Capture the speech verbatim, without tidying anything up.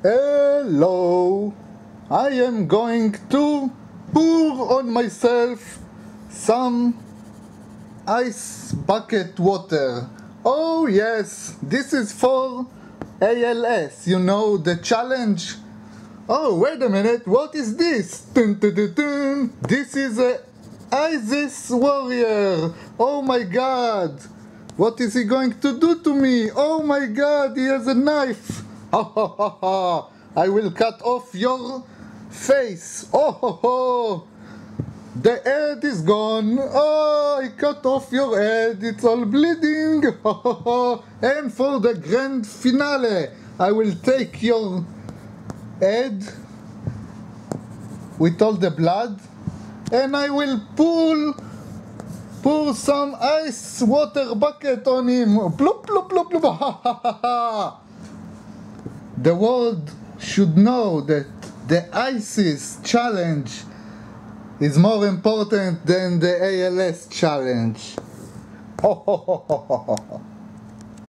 Hello, I am going to pour on myself some ice bucket water. Oh yes, this is for A L S, you know, the challenge. Oh, wait a minute, what is this? Dun, dun, dun, dun. This is a ISIS warrior. Oh my god, what is he going to do to me? Oh my god, he has a knife. Ha ha ha ha, I will cut off your face. Oh ho ho, the head is gone. Oh, I cut off your head, it's all bleeding. Ha ha ha. And for the grand finale, I will take your head with all the blood and I will pull pour some ice water bucket on him. Bloop bloop bloop bloop. Ha ha ha ha. The world should know that the ISIS challenge is more important than the A L S challenge. Ho ho ho ho ho ho.